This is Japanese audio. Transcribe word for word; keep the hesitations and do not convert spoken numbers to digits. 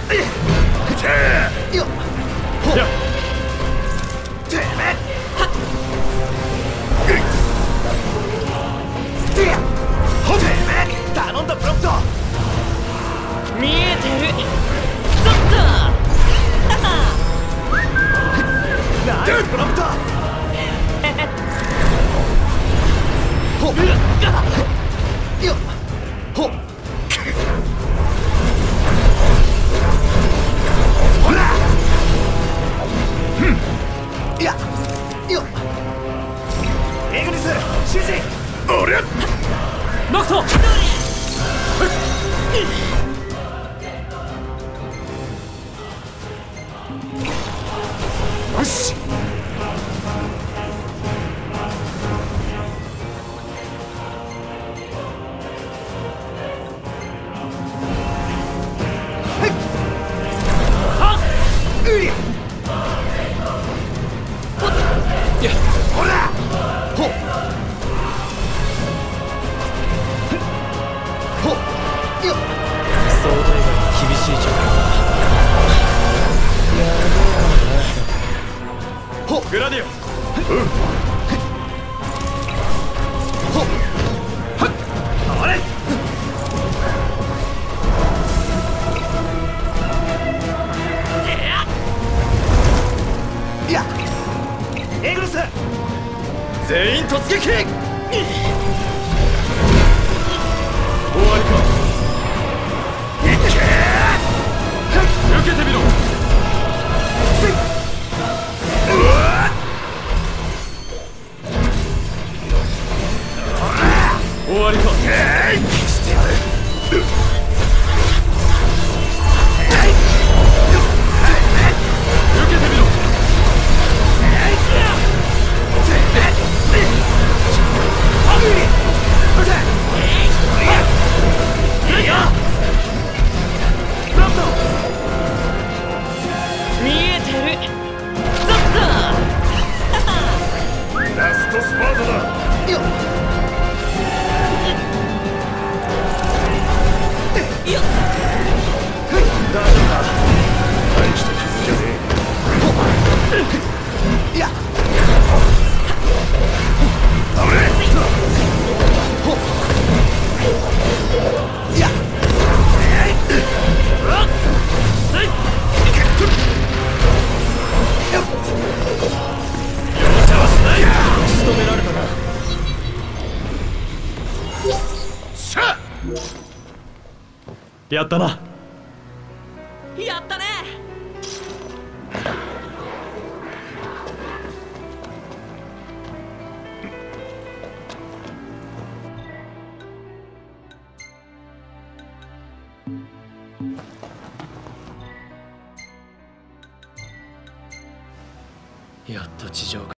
よっほってめえはってやほてめえ頼んだブロックト見えてるちょっとナイスブロックトほっよっほっほらいやよっエグニス指示おりゃノクトよしほらほっほっよっ想定外に厳しい状況だ。 ほっグラディオほっはっあれいやエグルス全員突撃。終わりか。 いけ受けてみろ。 せい、うわ終わりか。 えいしてやる受けてみろ。見えてるちょっとラストスパートだよっよっ大丈夫だ大した傷じゃねえいやあれほっいやせいよっ容赦はしない。仕留められたな。 しゃやったな。やったね。やっと地上